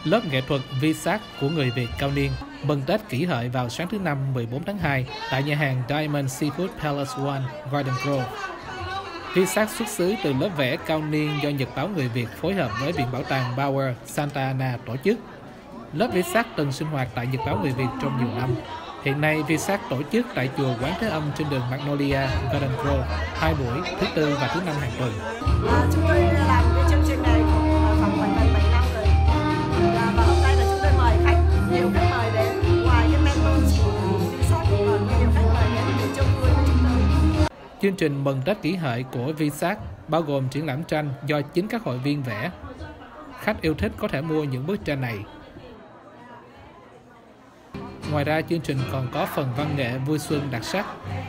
Lớp nghệ thuật Visak của người Việt cao niên mừng Tết Kỷ Hợi vào sáng thứ Năm 14 tháng 2 tại nhà hàng Diamond Seafood Palace One, Garden Grove. Visak xuất xứ từ lớp vẽ cao niên do Nhật báo Người Việt phối hợp với Viện Bảo tàng Bauer Santa Ana tổ chức. Lớp Visak từng sinh hoạt tại Nhật báo Người Việt trong nhiều năm. Hiện nay, Visak tổ chức tại chùa Quán Thế Âm trên đường Magnolia, Garden Grove, 2 buổi, thứ Tư và thứ Năm hàng tuần. Chúng tôi làm cái chương trình này khoảng gần 7 năm rồi. Và hôm nay là chúng tôi mời khách, nhiều khách mời đến. Ngoài cái members của Visak còn nhiều khách mời đến để chung vui với chúng tôi. Chương trình mừng Tết Kỷ Hợi của Visak bao gồm triển lãm tranh do chính các hội viên vẽ. Khách yêu thích có thể mua những bức tranh này. Ngoài ra, chương trình còn có phần văn nghệ vui xuân đặc sắc.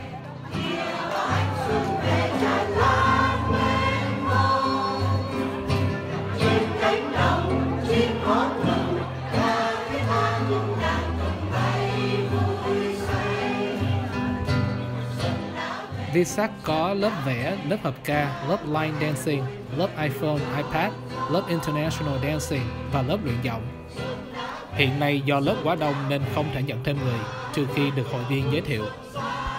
Visak có lớp vẽ, lớp hợp ca, lớp line dancing, lớp iPhone, iPad, lớp international dancing và lớp luyện giọng. Hiện nay do lớp quá đông nên không thể nhận thêm người, trừ khi được hội viên giới thiệu.